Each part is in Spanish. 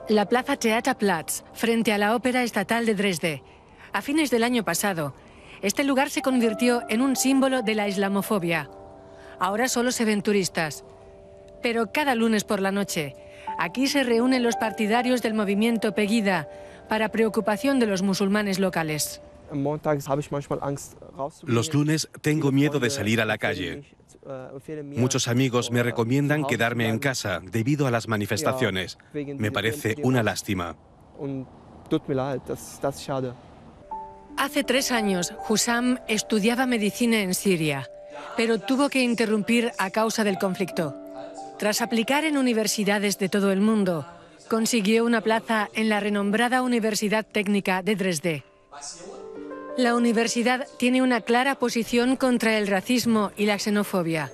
La plaza Theaterplatz, frente a la Ópera Estatal de Dresde. A fines del año pasado, este lugar se convirtió en un símbolo de la islamofobia. Ahora solo se ven turistas. Pero cada lunes por la noche, aquí se reúnen los partidarios del movimiento Pegida para preocupación de los musulmanes locales. Los lunes tengo miedo de salir a la calle. Muchos amigos me recomiendan quedarme en casa debido a las manifestaciones. Me parece una lástima. Hace 3 años, Hussam estudiaba medicina en Siria, pero tuvo que interrumpir a causa del conflicto. Tras aplicar en universidades de todo el mundo, consiguió una plaza en la renombrada Universidad Técnica de Dresde. La universidad tiene una clara posición contra el racismo y la xenofobia.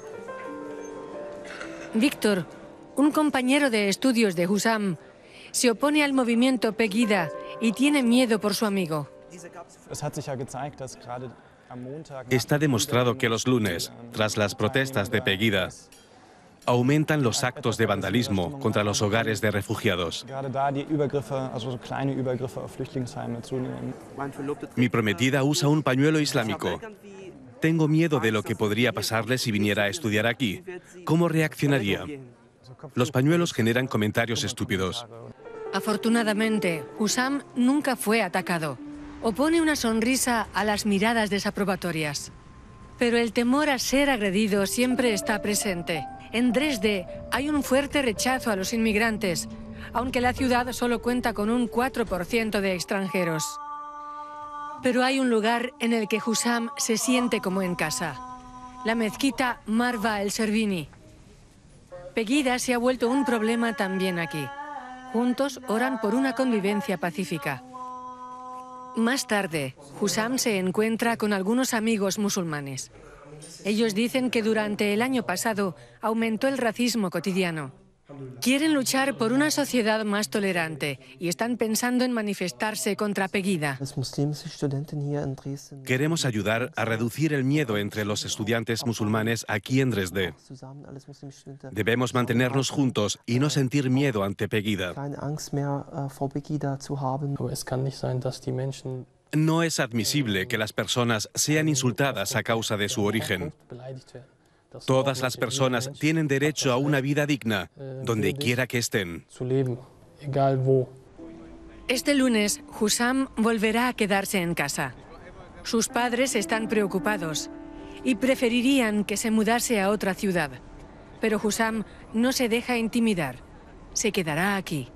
Víctor, un compañero de estudios de Hussam, se opone al movimiento Pegida y tiene miedo por su amigo. Está demostrado que los lunes, tras las protestas de Pegida, aumentan los actos de vandalismo contra los hogares de refugiados. Mi prometida usa un pañuelo islámico. Tengo miedo de lo que podría pasarle si viniera a estudiar aquí. ¿Cómo reaccionaría? Los pañuelos generan comentarios estúpidos. Afortunadamente, Hussam nunca fue atacado. Opone una sonrisa a las miradas desaprobatorias. Pero el temor a ser agredido siempre está presente. En Dresde hay un fuerte rechazo a los inmigrantes, aunque la ciudad solo cuenta con un 4% de extranjeros. Pero hay un lugar en el que Hussam se siente como en casa: la mezquita Marwa el-Servini. Pegida se ha vuelto un problema también aquí. Juntos oran por una convivencia pacífica. Más tarde, Hussam se encuentra con algunos amigos musulmanes. Ellos dicen que durante el año pasado aumentó el racismo cotidiano. Quieren luchar por una sociedad más tolerante y están pensando en manifestarse contra Pegida. Queremos ayudar a reducir el miedo entre los estudiantes musulmanes aquí en Dresde. Debemos mantenernos juntos y no sentir miedo ante Pegida. No es admisible que las personas sean insultadas a causa de su origen. Todas las personas tienen derecho a una vida digna, donde quiera que estén. Este lunes, Hussam volverá a quedarse en casa. Sus padres están preocupados y preferirían que se mudase a otra ciudad. Pero Hussam no se deja intimidar. Se quedará aquí.